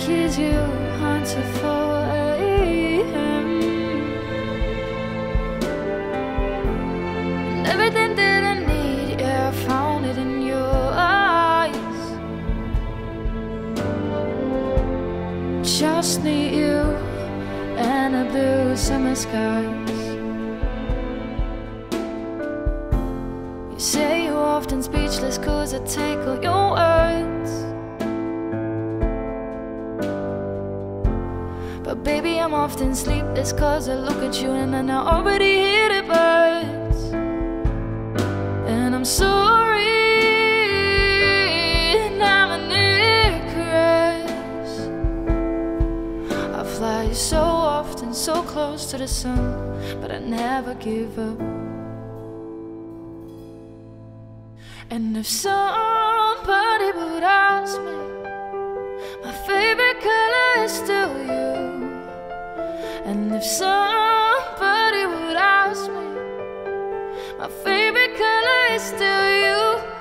kiss you until 4 a.m. And everything that I need, yeah, I found it in your eyes. Just need you and the blue summer skies. You say you're often speechless 'cause I take all your words. But baby, I'm often sleepless 'cause I look at you and then I already hear the birds. And I'm sorry, and I'm an Icarus. I fly so often, so close to the sun, but I never give up. And if somebody would ask me, my favorite color is still you. And if somebody would ask me, my favorite color is still you.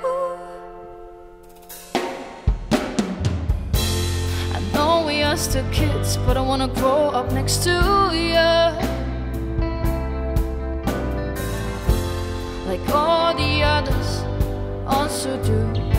I know we are still kids, but I wanna grow up next to you, like all the others also do.